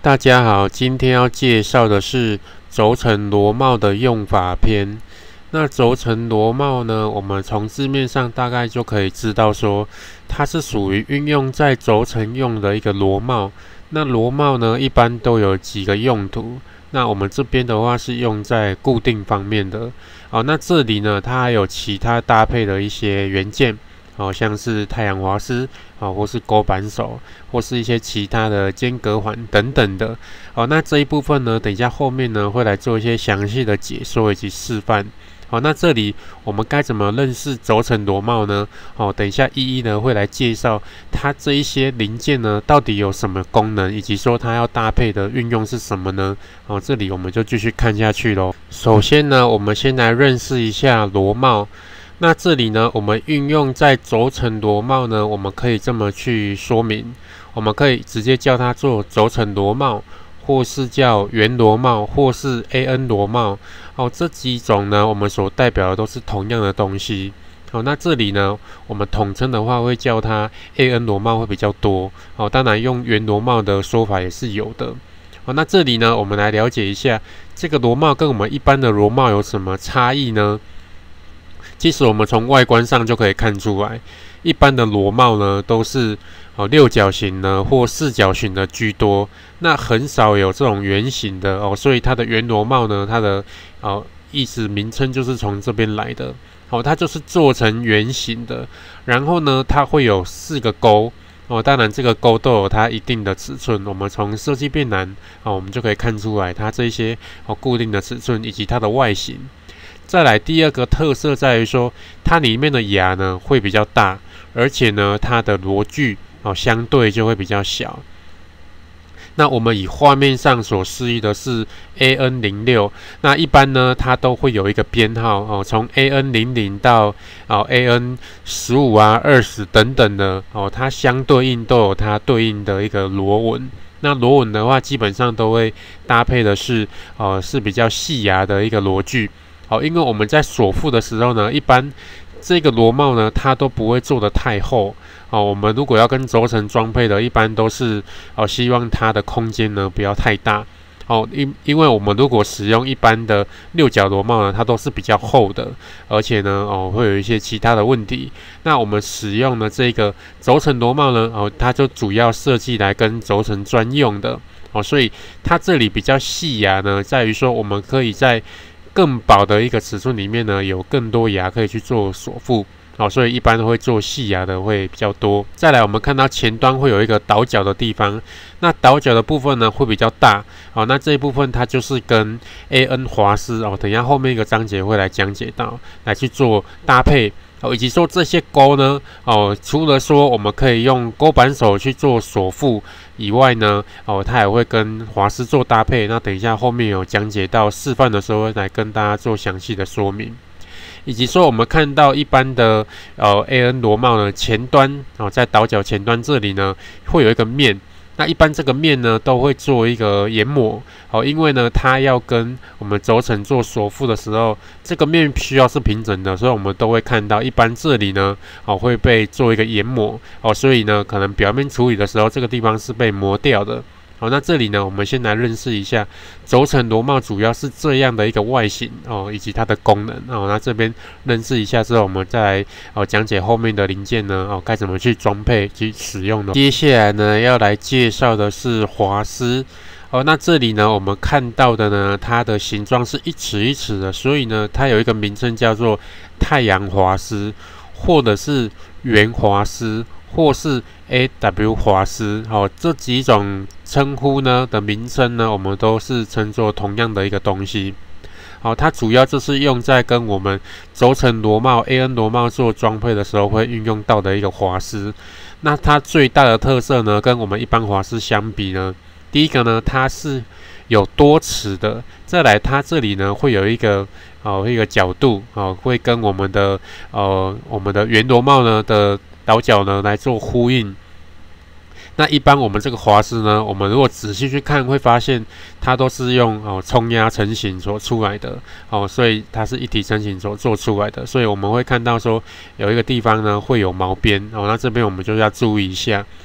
大家好，今天要介绍的是轴承螺帽的用法篇。那轴承螺帽呢，我们从字面上大概就可以知道说，它是属于运用在轴承用的一个螺帽。那螺帽呢，一般都有几个用途。那我们这边的话是用在固定方面的。那这里呢，它还有其他搭配的一些元件。像是太阳滑丝，或是钩扳手，或是一些其他的间隔环等等的。那这一部分呢，等一下后面呢会来做一些详细的解说以及示范。那这里我们该怎么认识轴承螺帽呢？等一下一一呢会来介绍它这一些零件呢到底有什么功能，以及说它要搭配的运用是什么呢？这里我们就继续看下去咯。首先呢，我们先来认识一下螺帽。那这里呢，我们运用在轴承螺帽呢，我们可以这么去说明，我们可以直接叫它做轴承螺帽，或是叫圆螺帽，或是 AN 螺帽。这几种呢，我们所代表的都是同样的东西。那这里呢，我们统称的话会叫它 AN 螺帽会比较多。当然用圆螺帽的说法也是有的。那这里呢，我们来了解一下这个螺帽跟我们一般的螺帽有什么差异呢？其实我们从外观上就可以看出来，一般的螺帽呢都是六角形呢或四角形的居多，那很少有这种圆形的所以它的圆螺帽呢，它的意思名称就是从这边来的。它就是做成圆形的，然后呢它会有4个钩当然这个钩都有它一定的尺寸，我们从设计便栏我们就可以看出来它这些固定的尺寸以及它的外形。再来第二个特色在于说，它里面的牙呢会比较大，而且呢它的螺距相对就会比较小。那我们以画面上所示意的是 AN06， 那一般呢它都会有一个编号从 AN00 到AN15啊、20等等的它相对应都有它对应的一个螺纹。那螺纹的话，基本上都会搭配的是是比较细牙的一个螺距。因为我们在锁腹的时候呢，一般这个螺帽呢，它都不会做得太厚。我们如果要跟轴承装配的，一般都是希望它的空间呢不要太大。因为我们如果使用一般的六角螺帽呢，它都是比较厚的，而且呢会有一些其他的问题。那我们使用的这个轴承螺帽呢，它就主要设计来跟轴承专用的。所以它这里比较细牙呢，在于说我们可以在更薄的一个尺寸里面呢，有更多牙可以去做锁腹，所以一般都会做细牙的会比较多。再来，我们看到前端会有一个倒角的地方，那倒角的部分呢会比较大，那这一部分它就是跟 AN 滑丝等一下后面一个章节会来讲解到，来去做搭配。以及说这些钩呢，除了说我们可以用钩扳手去做锁腹以外呢，它也会跟滑丝做搭配。那等一下后面有讲解到示范的时候，来跟大家做详细的说明。以及说我们看到一般的AN 螺帽呢，前端在倒角前端这里呢，会有一个面。那一般这个面呢都会做一个研磨，因为呢它要跟我们轴承做锁腹的时候，这个面需要是平整的，所以我们都会看到一般这里呢会被做一个研磨，所以呢可能表面处理的时候这个地方是被磨掉的。那这里呢我们先来认识一下轴承螺帽主要是这样的一个外形以及它的功能那这边认识一下之后，我们再来讲解后面的零件呢该怎么去装配去使用呢？接下来呢要来介绍的是滑丝那这里呢我们看到的呢，它的形状是一尺一尺的，所以呢它有一个名称叫做太阳滑丝，或者是圆滑丝，或是 AW 滑丝这几种称呼呢的名称呢，我们都是称作同样的一个东西。它主要就是用在跟我们轴承螺帽 AN 螺帽做装配的时候会运用到的一个滑丝。那它最大的特色呢，跟我们一般滑丝相比呢，第一个呢，它是有多齿的，再来它这里呢会有一个角度会跟我们的圆螺帽呢的倒角呢来做呼应。那一般我们这个滑丝呢，我们如果仔细去看，会发现它都是用冲压成型所出来的所以它是一体成型所做出来的，所以我们会看到说有一个地方呢会有毛边那这边我们就要注意一下。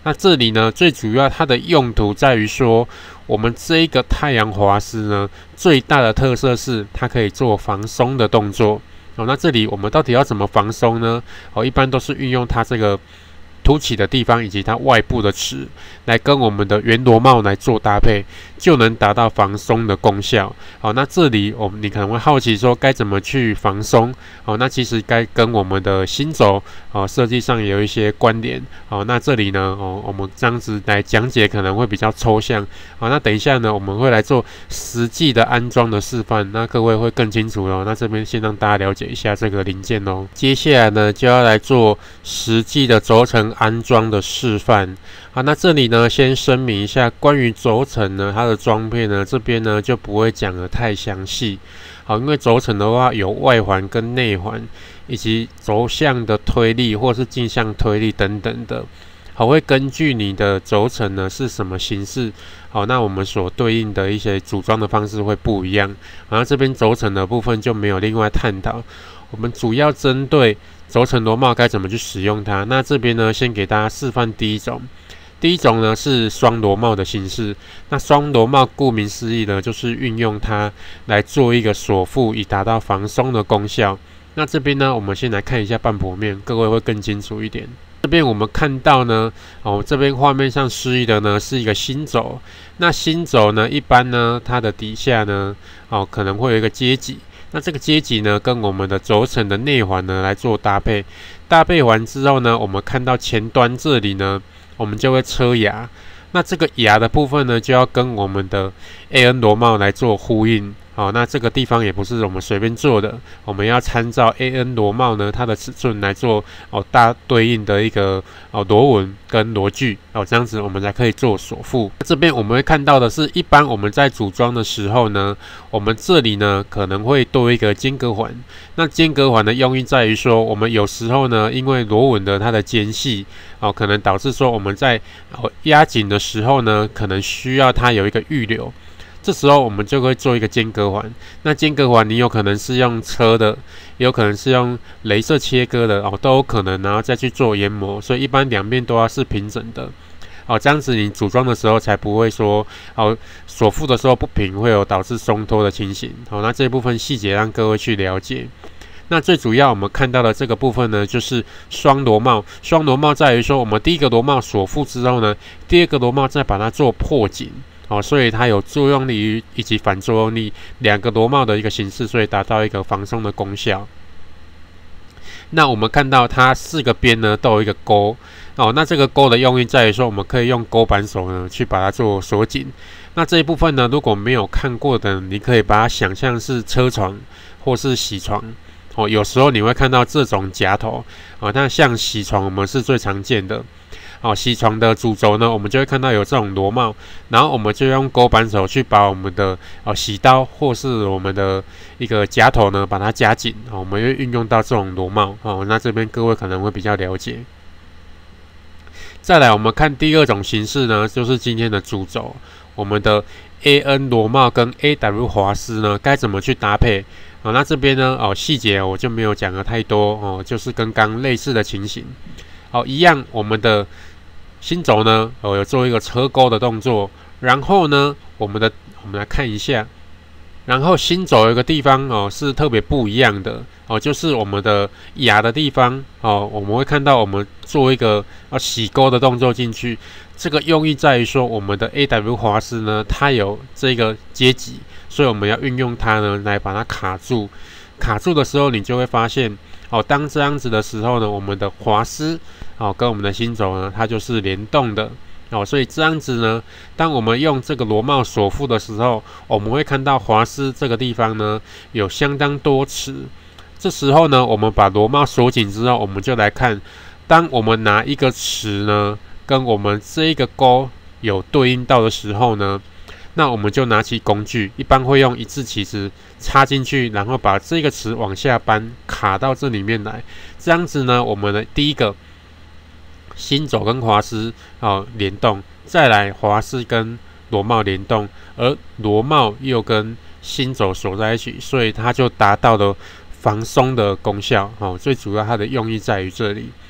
那这里呢，最主要它的用途在于说，我们这一个太阳滑丝呢，最大的特色是它可以做防松的动作。那这里我们到底要怎么防松呢？一般都是运用它这个凸起的地方以及它外部的齿来跟我们的圆螺帽来做搭配，就能达到防松的功效。那这里你可能会好奇说该怎么去防松？那其实该跟我们的心轴设计上也有一些关联。那这里呢我们这样子来讲解可能会比较抽象。那等一下呢我们会来做实际的安装的示范，那各位会更清楚咯。那这边先让大家了解一下这个零件哦。接下来呢就要来做实际的轴承安装的示范。那这里呢先声明一下，关于轴承呢它的装配呢这边呢就不会讲得太详细。因为轴承的话有外环跟内环，以及轴向的推力或是径向推力等等的，会根据你的轴承呢是什么形式，那我们所对应的一些组装的方式会不一样。那这边轴承的部分就没有另外探讨，我们主要针对轴承螺帽该怎么去使用它。那这边呢先给大家示范第一种。第一种呢是双螺帽的形式。那双螺帽顾名思义呢，就是运用它来做一个锁腹，以达到防松的功效。那这边呢，我们先来看一下半剖面，各位会更清楚一点。这边我们看到呢，这边画面上示意的呢是一个心轴。那心轴呢，一般呢它的底下呢，可能会有一个接脊。那这个接脊呢，跟我们的轴承的内环呢来做搭配。搭配完之后呢，我们看到前端这里呢，我们就会车牙。那这个牙的部分呢，就要跟我们的 AN 螺帽来做呼应。那这个地方也不是我们随便做的，我们要参照 AN 螺帽呢它的尺寸来做大对应的一个螺纹跟螺距这样子我们才可以做锁腹。这边我们会看到的是，一般我们在组装的时候呢，我们这里呢可能会多一个间隔环。那间隔环的用意在于说，我们有时候呢，因为螺纹的它的间隙可能导致说我们在压紧的时候呢，可能需要它有一个预留。这时候我们就会做一个间隔环。那间隔环你有可能是用车的，也有可能是用雷射切割的都有可能，然后再去做研磨。所以一般两面都要是平整的这样子你组装的时候才不会说锁腹的时候不平，会有导致松脱的情形。那这一部分细节让各位去了解。那最主要我们看到的这个部分呢，就是双螺帽。双螺帽在于说，我们第一个螺帽锁腹之后呢，第二个螺帽再把它做破紧。所以它有作用力以及反作用力两个螺帽的一个形式，所以达到一个防松的功效。那我们看到它四个边呢都有一个钩那这个钩的用意在于说，我们可以用钩扳手呢去把它做锁紧。那这一部分呢，如果没有看过的，你可以把它想象是车床或是铣床有时候你会看到这种夹头那像铣床我们是最常见的。铣床的主轴呢，我们就会看到有这种螺帽，然后我们就用钩扳手去把我们的铣刀或是我们的一个夹头呢，把它夹紧我们会运用到这种螺帽那这边各位可能会比较了解。再来，我们看第二种形式呢，就是今天的主轴，我们的 AN 螺帽跟 AW 滑丝呢，该怎么去搭配那这边呢细节我就没有讲的太多就是跟刚类似的情形一样，我们的心轴呢有做一个车钩的动作，然后呢我们来看一下，然后心轴有一个地方是特别不一样的就是我们的牙的地方我们会看到我们做一个洗钩的动作进去。这个用意在于说，我们的 AW 滑丝呢，它有这个接脊，所以我们要运用它呢来把它卡住。卡住的时候，你就会发现当这样子的时候呢，我们的滑丝跟我们的心轴呢，它就是联动的所以这样子呢，当我们用这个螺帽锁腹的时候，我们会看到滑丝这个地方呢有相当多齿。这时候呢，我们把螺帽锁紧之后，我们就来看，当我们拿一个齿呢跟我们这一个钩有对应到的时候呢，那我们就拿起工具，一般会用一字起子插进去，然后把这个齿往下扳，卡到这里面来。这样子呢，我们的第一个心轴跟滑丝联动，再来滑丝跟螺帽联动，而螺帽又跟心轴锁在一起，所以它就达到了防松的功效最主要它的用意在于这里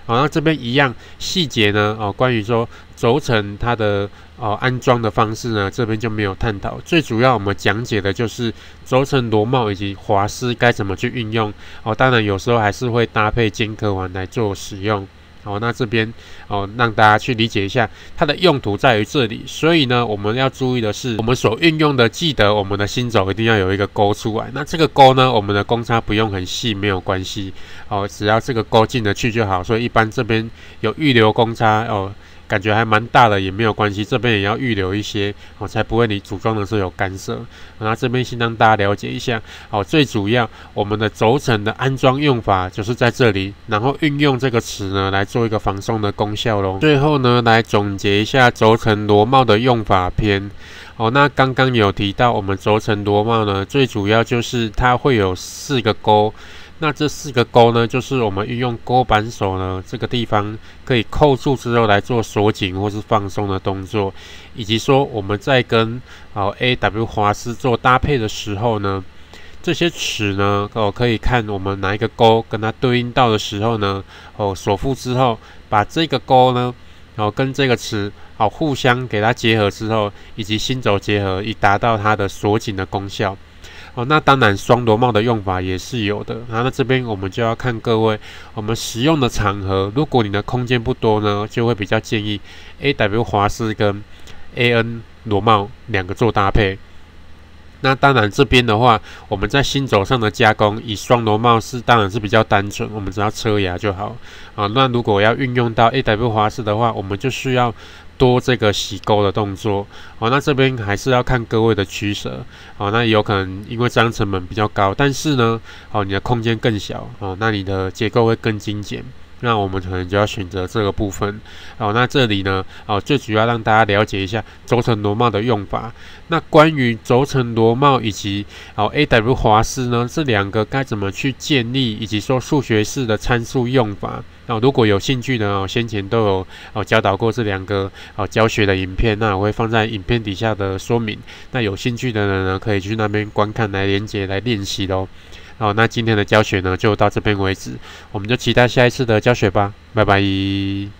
好，那这边一样细节呢，关于说轴承它的安装的方式呢，这边就没有探讨。最主要我们讲解的就是轴承螺帽以及滑丝该怎么去运用。当然有时候还是会搭配尖壳环来做使用。那这边让大家去理解一下它的用途在于这里。所以呢，我们要注意的是，我们所运用的，记得我们的心轴一定要有一个钩出来。那这个钩呢，我们的公差不用很细，没有关系。只要这个钩进得去就好。所以一般这边有预留公差感觉还蛮大的也没有关系，这边也要预留一些才不会你组装的时候有干涉。那这边先让大家了解一下。最主要我们的轴承的安装用法就是在这里，然后运用这个齿呢来做一个防松的功效咯。最后呢，来总结一下轴承螺帽的用法篇。那刚刚有提到我们轴承螺帽呢，最主要就是它会有4个钩。那这4个钩呢，就是我们运用钩扳手呢这个地方可以扣住之后来做锁紧或是放松的动作，以及说我们在跟AW 滑丝做搭配的时候呢，这些齿呢可以看我们哪一个钩跟它对应到的时候呢，锁附之后，把这个钩呢跟这个齿互相给它结合之后，以及心轴结合，以达到它的锁紧的功效。那当然双螺帽的用法也是有的。那这边我们就要看各位我们使用的场合，如果你的空间不多呢，就会比较建议 AW 滑丝跟 AN 螺帽2个做搭配。那当然这边的话，我们在心轴上的加工，以双螺帽当然是比较单纯，我们只要车牙就好。那如果要运用到 AW 滑丝的话，我们就需要多这个洗钩的动作。那这边还是要看各位的取舍。那有可能因为这样成本比较高，但是呢，你的空间更小，那你的结构会更精简。那我们可能就要选择这个部分。那这里呢，最主要让大家了解一下轴承螺帽的用法。那关于轴承螺帽以及AW 滑丝呢，这2个该怎么去建立，以及说数学式的参数用法。如果有兴趣的先前都有教导过这2个教学的影片，那我会放在影片底下的说明。那有兴趣的人呢，可以去那边观看来连结来练习咯。那今天的教学呢就到这边为止，我们就期待下一次的教学吧，拜拜。